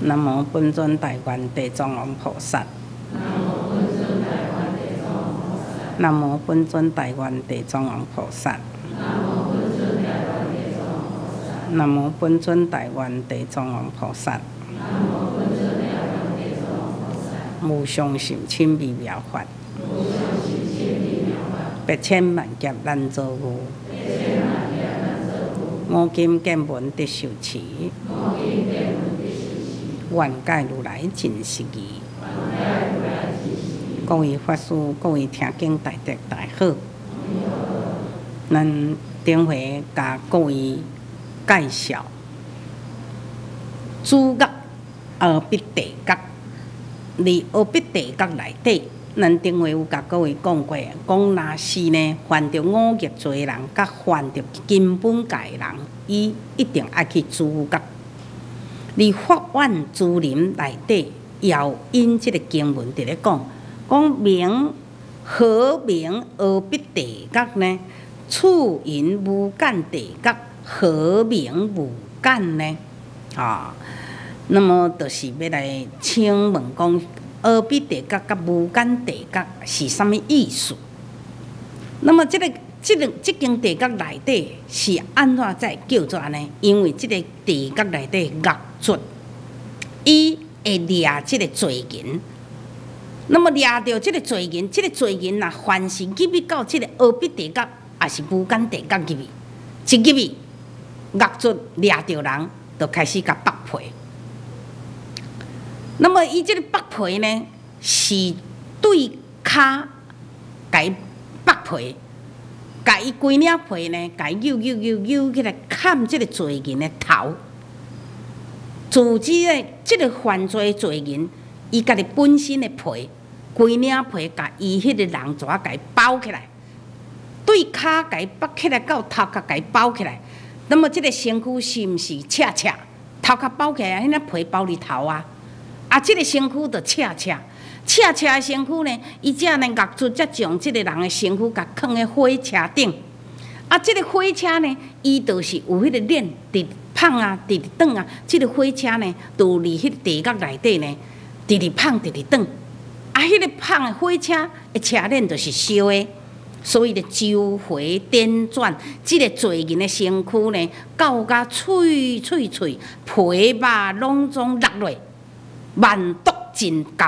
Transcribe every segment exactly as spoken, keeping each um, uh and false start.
南无本尊大愿地藏王菩萨。南无本尊大愿地藏王菩萨。南无本尊大愿地藏王菩萨。无上甚深微妙法，百千万劫难遭遇。我今见闻得受持，愿解如来真实义。各位法师，各位听经大德大好，咱顶回甲各位介绍主觉阿必地觉。伫阿必地觉内底，咱顶回有甲各位讲过，讲若是呢犯着五业罪人，甲犯着根本界人，伊一定爱去主觉。伫法苑珠林内底，有因即个经文伫咧讲，讲名何名阿必地觉呢？处因无间地觉，何名无间呢？啊！那么，就是要来请问讲，阿必地觉甲无间地觉是啥物意思？那么，这个、这个、这间地觉内底是安怎才叫做安尼？因为这个地觉内底业足，伊会掠这个罪人。那么掠到这个罪人，这个罪人若凡是入去到这个阿必地觉，也是无间地觉入去，一入去业足掠到人，就开始甲剥皮。那么，伊即个剥皮呢，是对骹甲伊剥皮，甲伊规领皮呢，甲伊扭扭扭扭起来砍即个罪人的头。自知咧，即个犯罪罪人，伊家己本身的皮，规领皮，甲伊迄个人蛇甲伊包起来，对骹甲伊剥起来到头壳甲伊包起来。那么，即个身躯是毋是赤赤？头壳包起来，迄个皮包伫头啊？啊，即、这个身躯就赤赤，赤赤的身躯呢，伊才呢业出，才将即个人的身躯甲放喺火车顶。啊，即、这个火车呢，伊就是有迄个链伫放啊，伫伫转啊。即、这个火车呢，就伫迄个地角内底呢，伫伫放，伫伫转。啊，迄、那个放的火车的车链就是烧的，所以就周回颠转，即、这个罪人的身躯呢，到甲脆脆脆，皮肉拢总落落。万毒真高，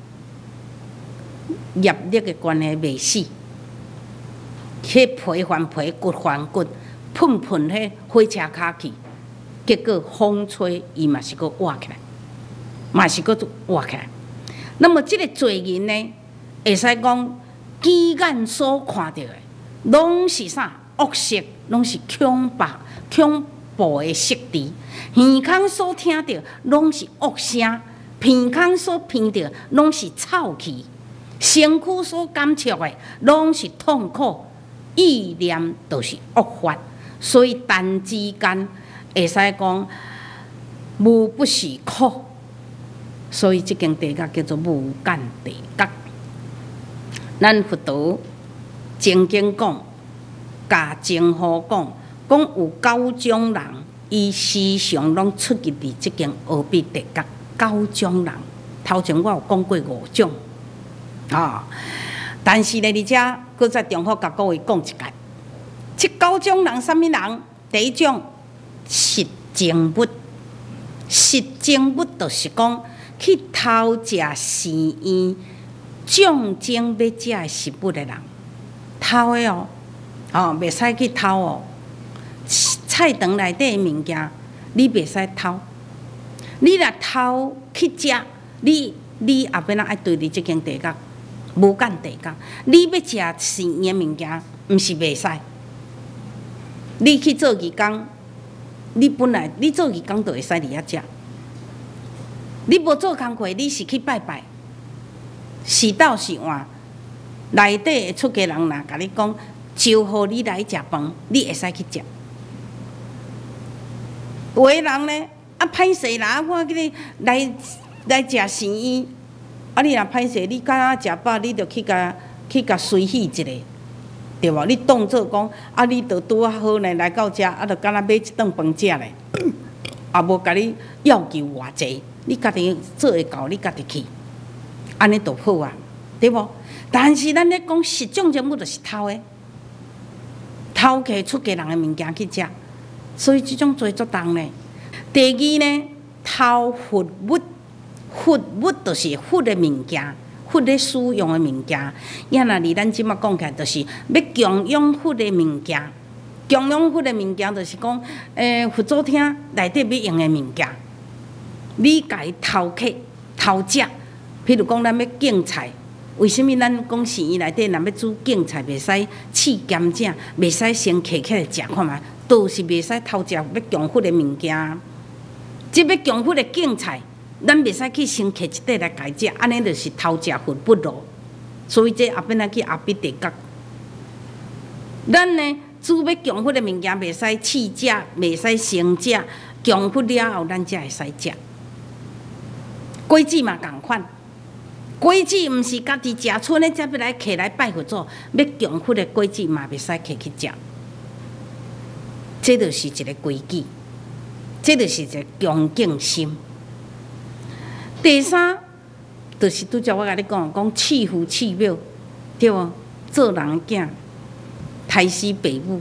业力的关系未死，迄皮还皮，骨还骨，喷喷迄火车骹去，结果风吹，伊嘛是搁活起来，嘛是搁活起来。那么即个罪人呢，会使讲，鸡眼所看到的，拢是啥恶色，拢是恐怖、恐怖的色trí；耳孔所听到，拢是恶声。鼻孔所闻到拢是臭气，身躯所感触的拢是痛苦，意念都是恶法，所以单之间会使讲无不是苦，所以这间地角叫做无间地角。咱佛陀正经讲，甲正好讲，讲有九种人，伊时常拢出入伫这间阿必地角。九种人，头前我有讲过五种，啊、哦，但是呢，而且搁再重复甲各位讲一解，这九种人，啥物人？第一种实证物，实证物就是讲去偷食生意，象征要食的食物的人，偷的哦，哦，袂使去偷哦，菜场内底的物件，你袂使偷。你若偷去食，你你也变哪爱对伫即间地角无间地角。你要食生意的物件，毋是袂使。你去做义工，你本来你做义工就会使伫遐食。你无做工课，你是去拜拜，是斗是换，内底出家人若甲你讲招呼你来食饭，你会使去食。有的人呢？啊，歹势啦！我叫你来来食生意，啊，你若歹势，你敢若食饱，你着去甲去甲随喜一下，对无？你当做讲，啊，你着拄啊好呢，来到遮，啊，着敢若买一顿饭食咧，啊，无甲你要求偌济， 你家己做会到，你家己去，安尼就好啊，对无？但是咱咧讲实种任务就是偷的，偷摕出家人的物件去食，所以即种罪足重呢。第二呢，偷佛物，佛物就是佛的物件。佛咧使用的物件，也若离咱即马讲起来，就是要供养佛的物件。供养佛的物件，就是讲，诶，佛祖厅内底要用的物件，你家己偷客、偷食。譬如讲，咱要敬菜，为什么咱讲寺院内底若要煮敬菜，袂使试咸正，袂使先摕起来食看嘛？都是袂使偷食要供佛的物件。即要供佛的敬菜。咱袂使去先摕一块来家食，安尼就是偷食佛不咯。所以这后边仔去阿必地角。咱呢，煮要供佛的物件，袂使试食，袂使先食，供佛了后，咱才会使食。果子嘛共款，果子毋是家己食剩的，才要来摕来拜佛祖，要供佛的果子嘛，袂使摕去食。这就是一个规矩，这就是一个恭敬心。第三，就是拄则我甲你讲，讲弃父弃母，对无？做人的囝，杀死爸母；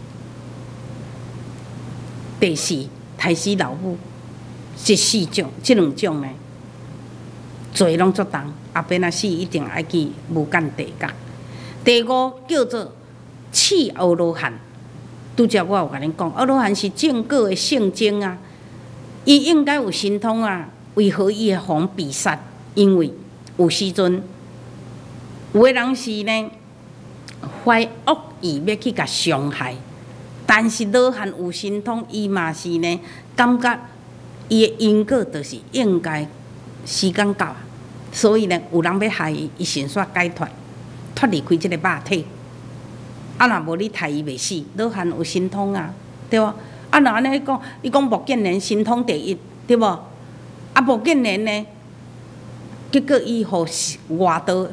第四，杀死老母，这四种，这两种呢，罪拢足重。后边仔死一定爱去无间地狱。第五叫做弃阿罗汉，拄则我有甲恁讲，阿罗汉是正果的圣僧啊，伊应该有神通啊。为何伊会防必杀？因为有时阵有个人是呢怀恶意要去甲伤害，但是罗汉有神通，伊嘛是呢感觉伊的因果就是应该时间到，所以呢有人要害伊，伊先煞解脱，脱离开即个肉体。啊，若无你害伊袂死，罗汉有神通啊，对无？啊，若安尼讲，伊讲目犍连神通第一，对无？啊，目犍连呢？结果伊互外道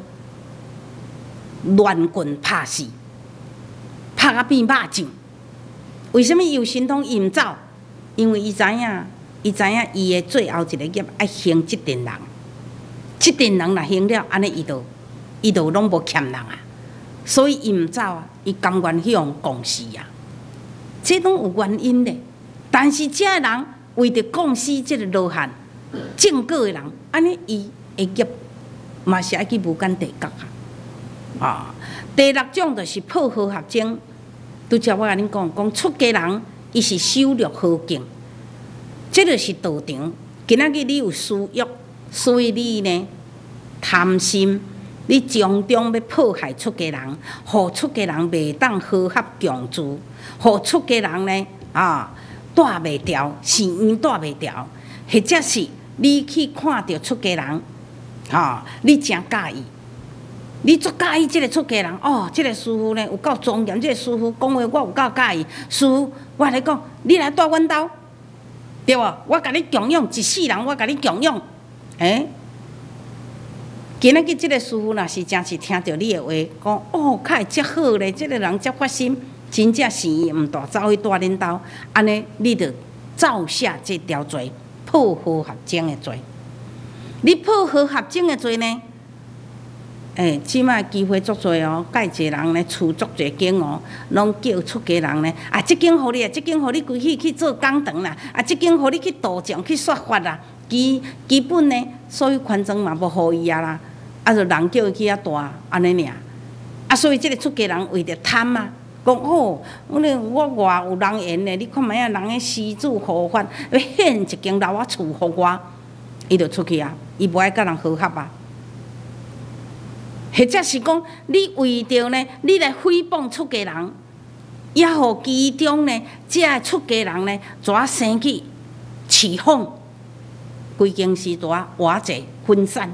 乱棍拍死，拍啊变肉酱。为什么伊有神通伊毋走？因为伊知影，伊知影伊的最后一个业爱行即阵人，即阵人若行了，安尼伊就伊就拢无欠人啊。所以伊毋走啊，伊甘愿去互讲死啊。这拢有原因的。但是这人为着讲死即个罗汉。正果的人，安尼伊会业嘛是爱去无间地狱啊！啊，第六种就是破和合僧。拄则我甲恁讲，讲出家人伊是修六和敬，这就是道场。今仔日你有私欲，所以你呢贪心，你从中要迫害出家人，互出家人袂当和合共住，互出家人呢啊带袂牢，寺院带袂牢，或者是。你去看到出家人，吼、哦，你真介意，你足介意即个出家人哦，即、这个师傅呢有够庄严，即、这个师傅讲话我有够介意。师傅，我来讲，你来带阮兜，对无？我甲你供养一世人，我甲你供养。诶，今仔日即个师傅若是真是听到你的话，讲哦，较会遮好咧，即、这个人遮发心，真正是毋大走去带恁兜，安尼你着造下这条罪。破和合僧的罪，你破和合僧的罪呢？诶，即摆机会足多哦，介济人呢，厝足侪间哦，拢叫出家人呢，啊，即间互你啊，即间互你规去去做工堂啦，啊，即间互你去道场去说法啦，基基本呢，所有权庄嘛无互伊啊啦，啊，就人叫伊去遐住安尼尔，啊，所以即个出家人为着贪啊。讲哦，我咧我外有人缘咧，你看卖啊，人诶施主护法要献一间老仔厝互我，伊就出去啊，伊无爱甲人和合啊。或者是讲，你为着呢，你来诽谤出家人，也互其中呢，这个出家人呢，怎生去起哄，规间是怎瓦解分散，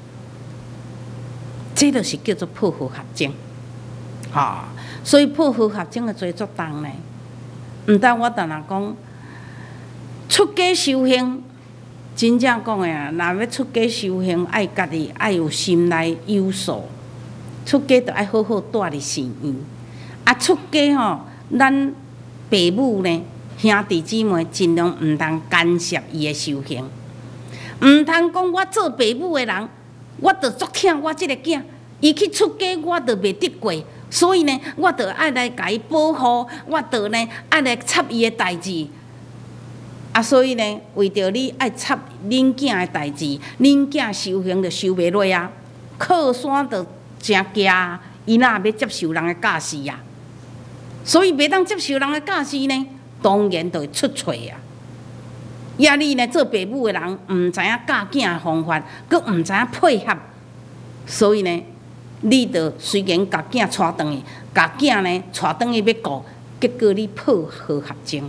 这就是叫做破和合僧，哈。所以破和合僧的罪足重呢。毋但我当然讲，出家修行，真正讲的啊，若要出家修行，爱家己爱有心内有数，出家就爱好好住伫寺院。啊，出家吼，咱父母呢，兄弟姊妹尽量毋通干涉伊的修行， 毋通讲我做爸母的人，我着足疼我即个囝，伊去出家我着袂得过，所以呢，我着爱来甲伊保护，我着呢爱来插伊的代志。啊，所以呢，为着你爱插恁囝的代志，恁囝修行着修袂落啊，靠山着真惊，伊哪要接受人的教示啊？所以袂当接受人的教示呢，当然就会出错啊。也你呢，做爸母的人，毋知影教囝的方法，佮毋知影配合，所以呢，你着虽然甲囝带转去，甲囝呢带转去要顾，结果你破好合情。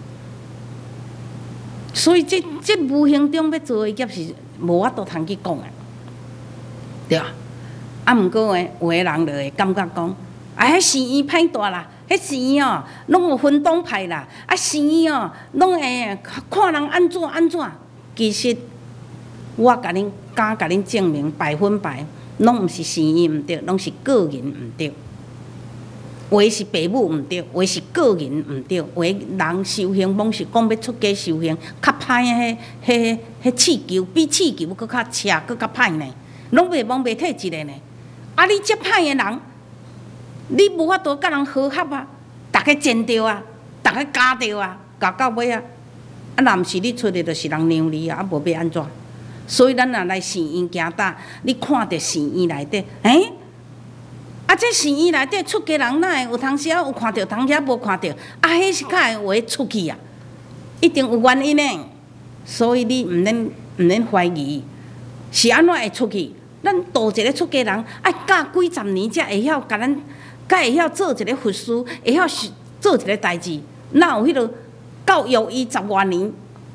所以这这无形中要做的业是无法度通去讲的，对吧？啊，毋过诶，有诶人就会感觉讲，啊，迄生意歹大啦，迄生意哦，拢有分党派啦，啊，生意哦，拢会看人安怎安怎。其实我甲恁敢甲恁证明，百分百拢毋是生意毋对，拢是个人毋对。有诶是爸母毋对，有诶是个人毋对，有诶人修行拢是讲要出家修行，较歹诶，迄、迄、迄刺球比刺球搁较斜，搁较歹呢，拢袂罔袂体一个呢。啊，你遮歹诶人，你无法度甲人和合啊，逐个争着啊，逐个加着啊，加到尾啊，啊，若毋是你出的，就是人让你啊，啊无要安怎？所以咱若来寺院行搭，你看着寺院内底，诶、欸。啊！这寺院内底出家人哪会有当时啊有看到，当时啊无看到？啊，迄是较会话出去啊，一定有原因的。所以你毋免毋免怀疑，是安怎会出去？咱度一个出家人，爱教几十年才会晓甲咱，才会晓做一个佛师，会晓做一个代志。哪有迄落教育伊十外年，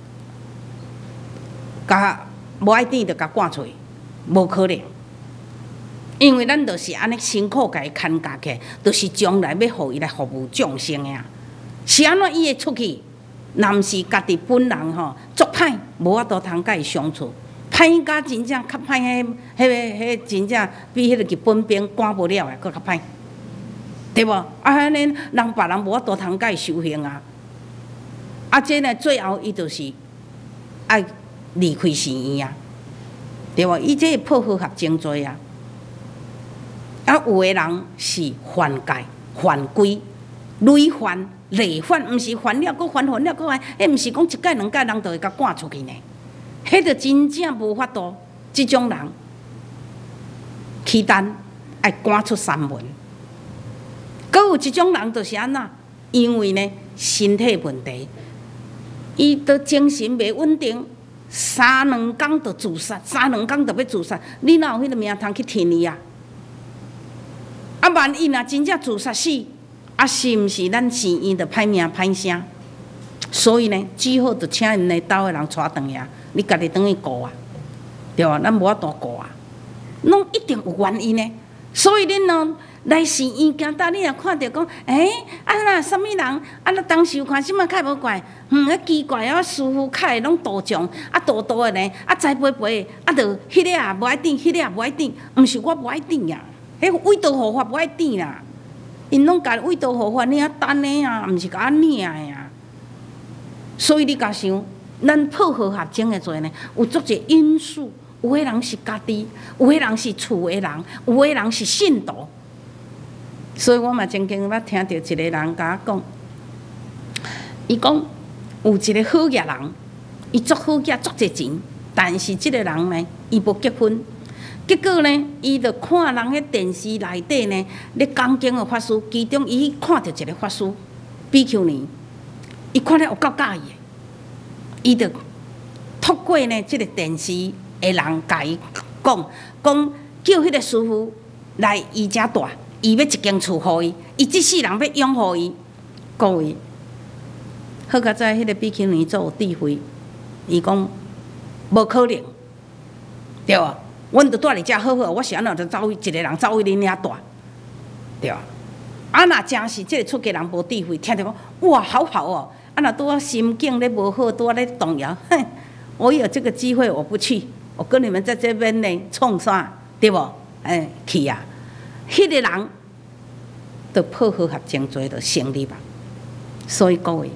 甲无爱甜就甲赶出去，无可能。因为咱就是安尼辛苦甲伊牵架起，就是将来要互伊来服务众生的啊。是安怎伊会出去？若毋是家己本人吼足歹，无法度通甲伊相处，歹甲真正较歹，迄、迄个、迄真正比迄个日本兵赶不了的佫较歹，对无？啊，安尼人别人无法度通甲伊修行啊。啊，这呢最后伊就是爱离开寺院啊，对无？伊这破好合真多啊。啊，有的人是犯戒、犯规、累犯、累犯，毋是犯了，搁犯，犯了，搁犯，迄毋是讲一届两届人就会甲赶出去呢。迄就真正无法度，即种人起单爱赶出山门。搁有一种人就是安怎？因为呢身体问题，伊都精神袂稳定，三两工就自杀，三两工就要自杀，你哪有迄个命通去听伊啊？啊，万一若真正自杀死，啊，是毋是咱寺院着歹名歹声？所以呢，只好着请因来兜的人带转去，你家己转去顾啊，对吧？咱无法度顾啊，拢一定有原因的。所以恁喏来寺院行搭，你若看到讲，诶、欸，啊那什么人，啊那当时有看什么较无怪，嗯，啊奇怪啊，师傅较会拢道长，啊道道的呢，啊栽培培，啊着迄个啊无爱顶，迄个啊无爱顶，毋是我无爱顶呀。迄为道护法无爱顶啦，因拢甲为道护法领单的啊，毋是甲我领的啊。所以你甲想，咱破和合整的做呢，有足侪因素。有的人是家己，有的人是厝的人，有的人是信徒。所以我嘛曾经捌听到一个人甲我讲，伊讲有一个好业人，伊足好业足侪钱，但是即个人呢，伊无结婚。结果呢，伊就看人迄电视内底呢，咧讲经的法师，其中伊看到一个法师，比丘尼，伊看了有够介意的，伊就透过呢即个电视的人甲伊讲，讲叫迄个师傅来伊遮住，伊要一间厝互伊，伊即世人要养互伊，各位，好佳在迄个比丘尼做有智慧，伊讲无可能，对无？阮着住伫遮好好，我是安怎着走一个人走去恁遐住，对吧？啊，若真是即个出家人无智慧，听着讲哇，好好哦！啊，若拄啊心境咧无好，拄啊咧动摇，哼，我有这个机会我不去，我跟你们在这边呢创啥，对无？哎，去啊！迄、那个人着破和合真多着成立吧。所以各位，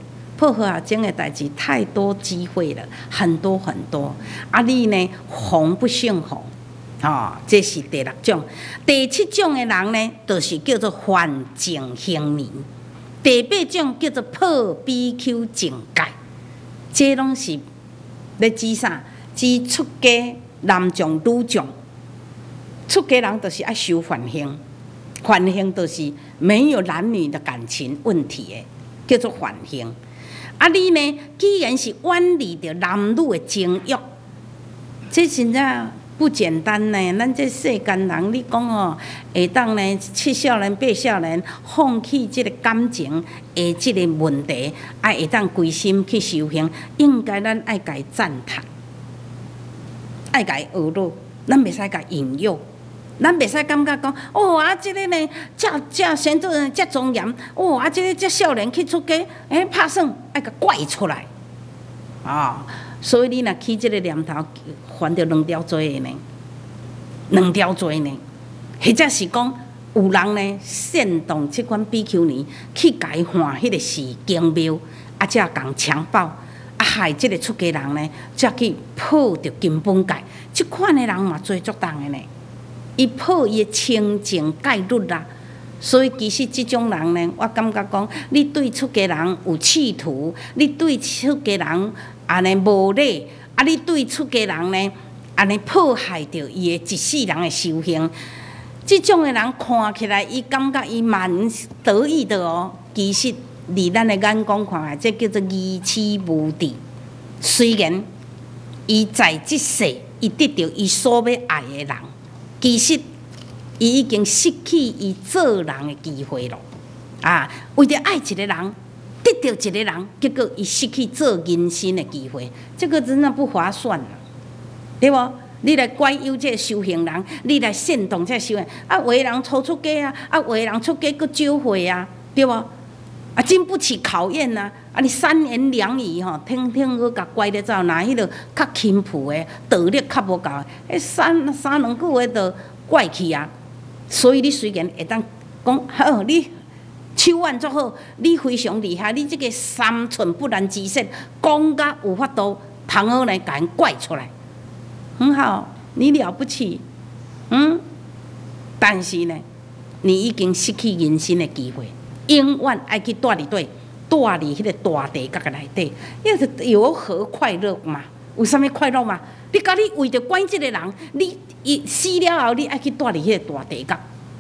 破坏学经的代志太多机会了，很多很多。啊，你呢，防不胜防。哦，这是第六种。第七种的人呢，就是叫做犯情行年。第八种叫做破 B Q 境界，这拢是咧指啥？指出家男众女众。出家人就是爱修梵行，梵行就是没有男女的感情问题的，叫做梵行。啊，你呢？既然是远离着男女的情欲，这真正不简单呢。咱这世间人，你讲哦，会当呢七少年八少年放弃这个感情的这个问题，啊，会当归心去修行，应该咱爱甲伊赞叹，爱甲伊学乐，咱袂使甲引诱。咱袂使感觉讲，哦啊，即、这个呢，遮遮先做人遮庄严，哦啊，即、这个遮少年去出家，哎、欸，拍算爱甲怪出来，啊、哦，所以你若起即个念头，犯着两条罪的呢，两条罪呢，或者是讲有人呢煽动即款 B Q 年去甲伊换迄个是经庙，啊，才共强暴，啊，害即个出家人呢，才去破着根本戒，即款的人嘛，做足重的呢。伊破伊的清净戒律啦，所以其实即种人呢，我感觉讲，你对出家人有企图，你对出家人安尼无礼，啊，你对出家人呢安尼迫害着伊的一世人的修行，即种的人看起来，伊感觉伊蛮得意的哦，其实伫咱的眼光看来，这叫做愚痴无知。虽然伊在即世，伊得到伊所要爱的人。其实，伊已經失去伊做人的機會咯。啊，為着愛一個人，得到一個人，結果伊失去做人生的機會，這個真的不划算啦，對無？你來怪有這個修行人，你來煽動這個修行，啊，有的人初出家啊，啊，有的人出家佫少歲啊，對無？啊，經不起考驗啊！啊，你三言兩語吼，聽聽佫甲拐咧走，若迄落較輕浮的，道理較無夠，迄三三兩句話就怪去啊！所以你雖然會當講，好，你手腕足好，你非常厲害，你這個三寸不爛之舌，講甲有法度，通好來甲人怪出來，很好，你了不起，嗯，但是呢，你已經失去人生的機會。永遠愛去住佇對，住佇迄個大地角個內底，因為有何快樂嘛？有啥物快樂嘛？你甲你為着管即個人，你伊死了後，你愛去住佇迄個大地角，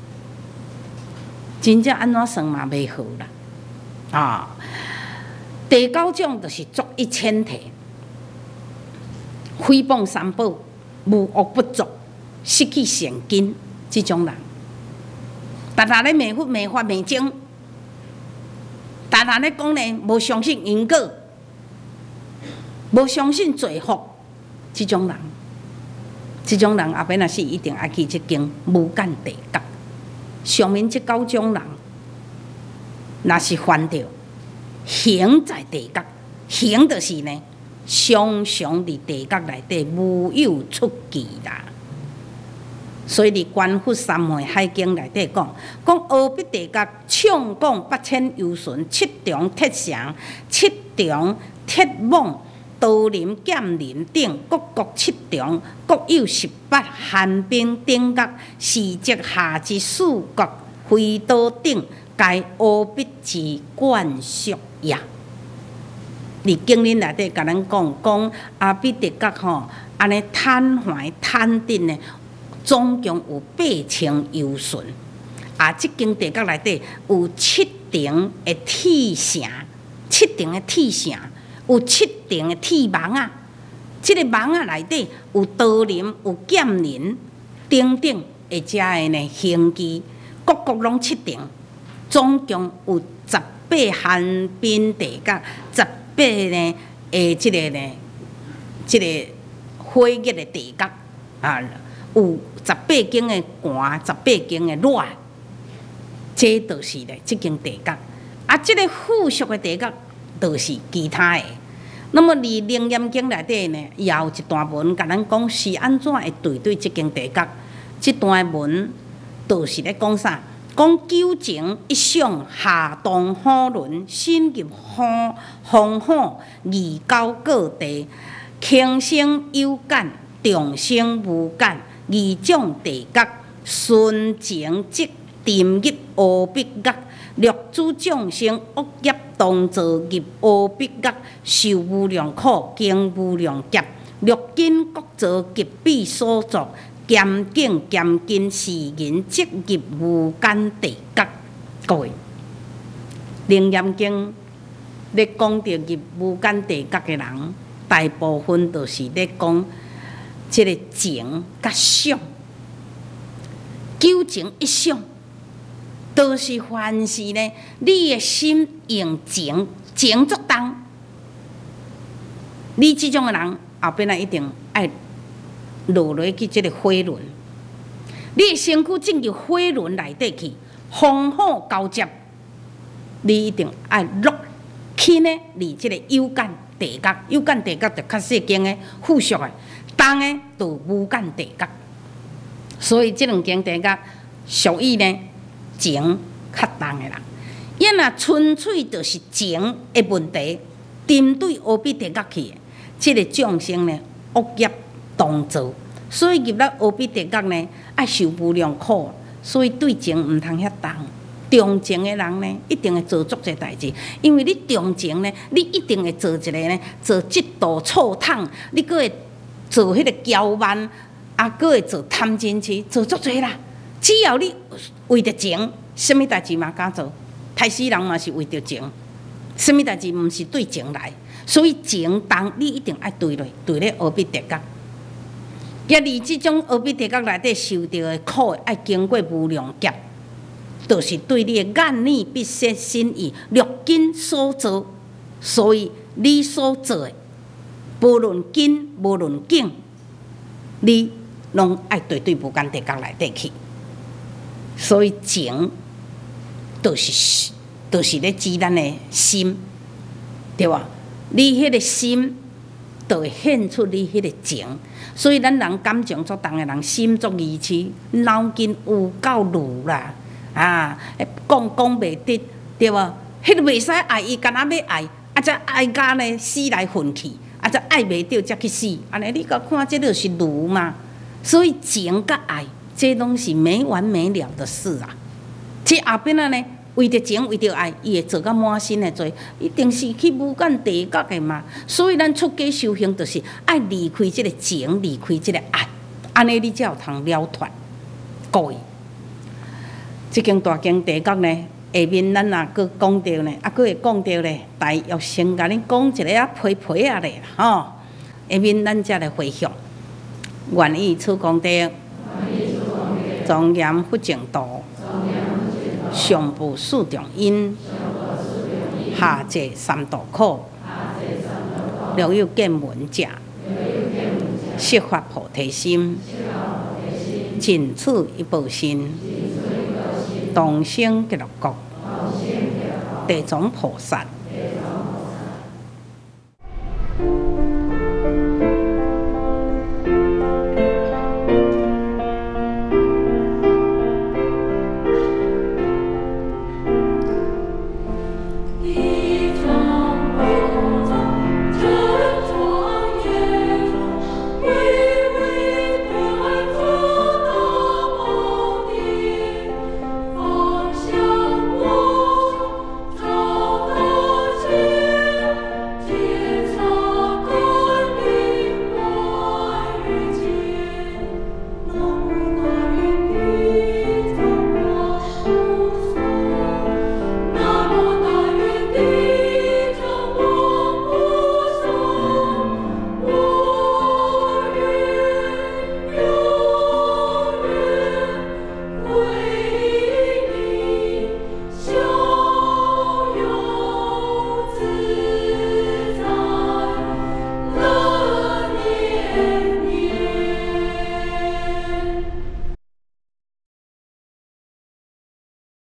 真正安怎算嘛袂好啦！啊，第九種就是作一千題，誹謗三寶，無惡不作，失去善根，即種人，逐日咧罵佛罵法罵僧。但係咧講呢，無相信因果，無相信罪福，這種人，這種人後邊若是一定愛去即間無間地獄。上面這九種人，若是犯着，刑在地獄，刑就是呢，常常佇地獄內底無有出期啦。所以佇《觀佛三昧海經》內底講，講阿鼻地獄唱講八千由旬，七重鐵牆，七重鐵網，刀林劍林頂，各各七重，各有十八寒冰頂角，四隻下之四角，飛刀頂，該阿鼻之灌屬也。佇經典內底甲咱講，講阿鼻地獄吼，安尼攤懷攤頂呢。總共有八千由旬，啊！即間地閣內底有七重的鐵城，七重的鐵城，有七重的鐵網啊！即、這個網啊內底有刀林，有劍林，等等會遮的呢刑具，各各攏七重，總共有十八寒冰地閣，十八呢誒，即個呢，即、這個火熱的地閣啊！有十八間的寒，十八間的熱，這就是咧，即間地閣。啊，即、這個附屬的地閣，就是其他的。那麼，佇《楞嚴經》內底呢，也有一段文，甲咱講是安怎會對對即間地閣。即段文，就是咧講啥？ 讲九情一想，下动虎轮，心入风风火，二交各地，轻生有感，重生无感，二种地角，纯情即沉入乌笔角，六祖众生恶业当作入乌笔角，受无量苦，经无量劫，六根各作极彼所作。咸境咸尽是人即入无间地角。各位，《楞严经》咧讲到入无间地角嘅人，大部分都是咧讲即个情甲想，九情一想，都是凡事呢，你嘅心用情情作动，你即种嘅人后边啊一定爱。落落去即个火轮，你的身躯进入火轮内底去，风火交接，你一定爱落去呢。离即个有间地角，有间地角就较细经的附属的，重的就无间地角。所以即两间地角属于呢情较重的人。伊若纯粹就是情的问题，针对乌比地角去的，即、这个众生呢恶业。当做，所以入了乌比地角呢，爱受无量苦，所以对情毋通遐重。重情的人呢，一定会做足这代志，因为你重情呢，你一定会做一个呢，做嫉妒、错烫，你搁会做迄个骄慢，啊，搁会做贪嗔痴，做足侪啦。只要你为着情，什么代志嘛敢做？害死人嘛是为着情，什么代志毋是对情来？所以情重，你一定爱对落，对咧乌比地角。也离即种乌比地角内底受到的苦，爱经过无量劫，就是对你的眼耳鼻舌身意六根所做，所以你所做的，无论根无论境，你拢爱对对无间地角内底去。所以情，就是就是咧指咱的心，对吧？你迄个心。就会显出你迄个情，所以咱人感情作重的人，心作意痴，脑筋有够愚啦！啊，讲讲袂得，对无？迄个袂使爱伊，干那要爱，啊，则爱甲呢死来混去，啊，则爱袂着则去死，安尼你甲看，这就是愚嘛。所以情甲爱，这拢是没完没了的事啊！这后边啊呢？为着情，为着爱，伊会做到满身的罪，一定是去无间地角的嘛。所以咱出家修行，就是爱离开这个情，离开这个爱，安尼你才有通了脱。各位，这间大经地角呢，下面咱也搁讲到呢，啊，搁会讲到呢，大约先甲恁讲一个啊皮皮啊咧，吼。下面咱才来回向，愿以此功德，庄严佛净土。上部四重因，下济三途苦，若有见闻者，悉发菩提心，尽此一报身，同生极乐国，地藏菩萨